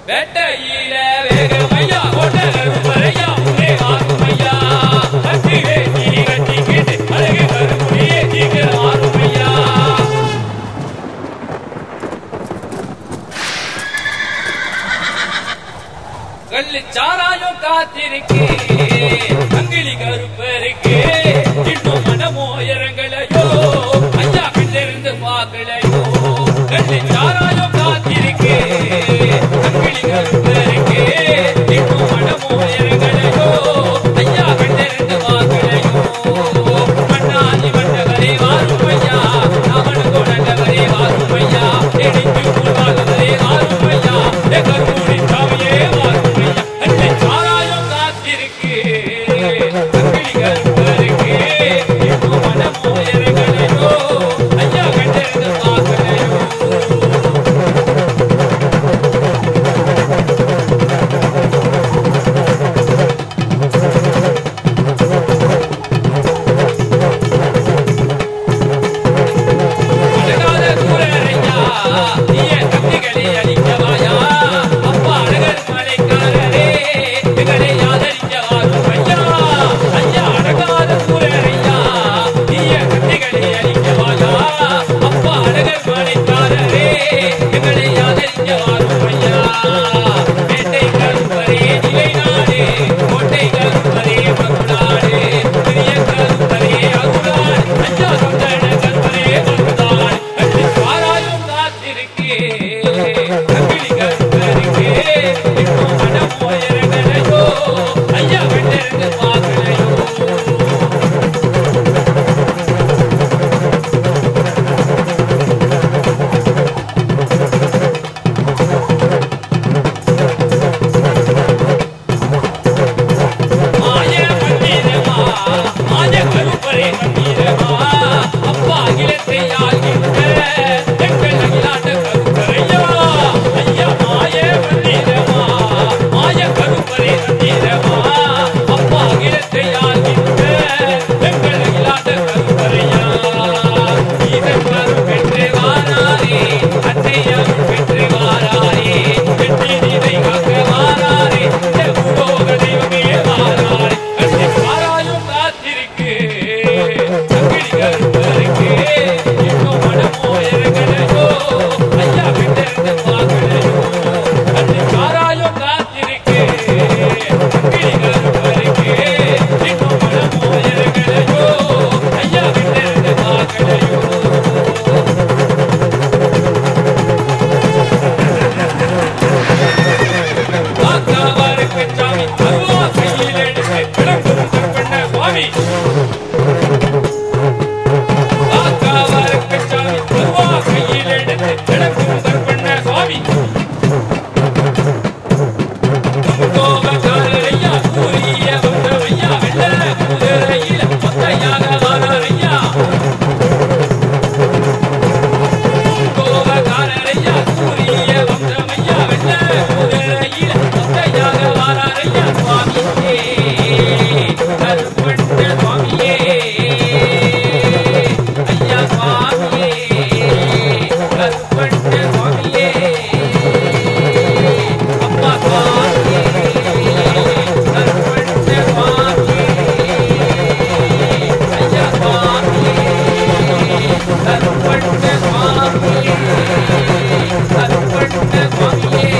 வெட்டையில வேகமையா ஒட்டகருப்பரையா ஒரே ஆறுமையா கட்டி வேட்டி கட்டிக்கிட்டு அழகு கருப்புடியே தீக்கிற ஆறுமையா கள்ளி சாராயம் காத்திருக்கு அங்கிலி கருப்பருக்கு இன்னும் மனமோ இறங்கலையோ ஐயா கிட்டிருந்து பார்க்கலையோ கள்ளி சாராயம் காத்திருக்கு அங்கிலி கருப்பருக்கு இன்னும் மனமோ இறங்கலையோ ஐயா கிட்டிருந்து பார்க்கலையோ மண்ணாதி மண்டவரே வாருமையா அவனுக்கு நல்லவரே வாருமையா எடிக்கு உருவாகவரே வாருமையா கருப்பூரி சாமியே வாருமையா அன்னை சாராயம் காத்திருக்கு அங்கிலி கருப்பருக்கு இன்னும் மனமோ இறங்கலையோ ஐயா கிட்டிருந்து பார்க்கலையோ Sakthi